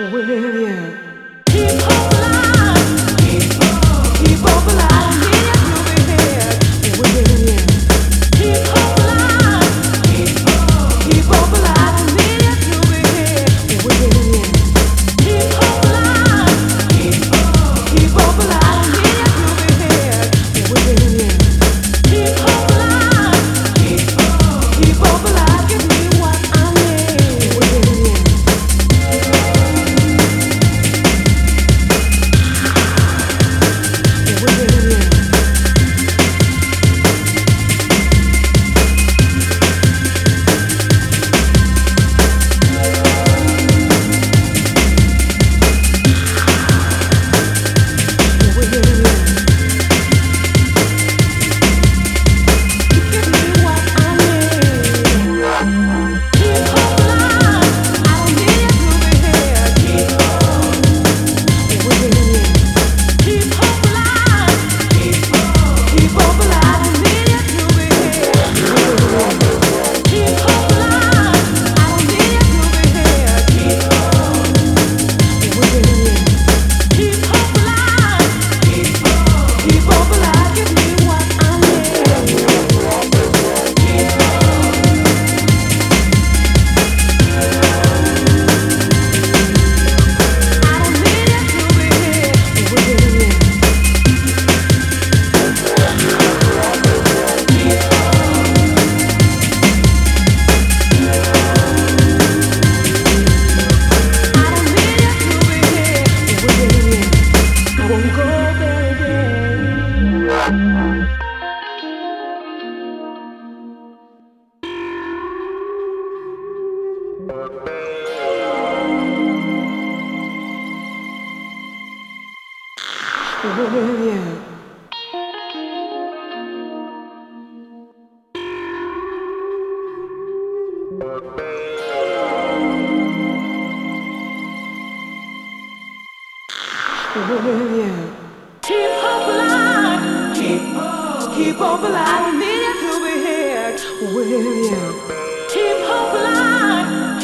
Keep hope alive, we need it to be here. Will you? Keep hope alive.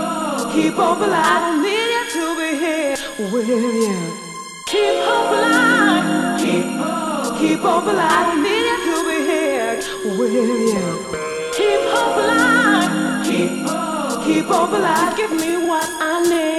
Keep hope alive, we need it to be here. Will you? Keep hope alive. Keep hope alive, we need it to be here. Will you? Keep hope alive. Keep hope alive, give me what I need.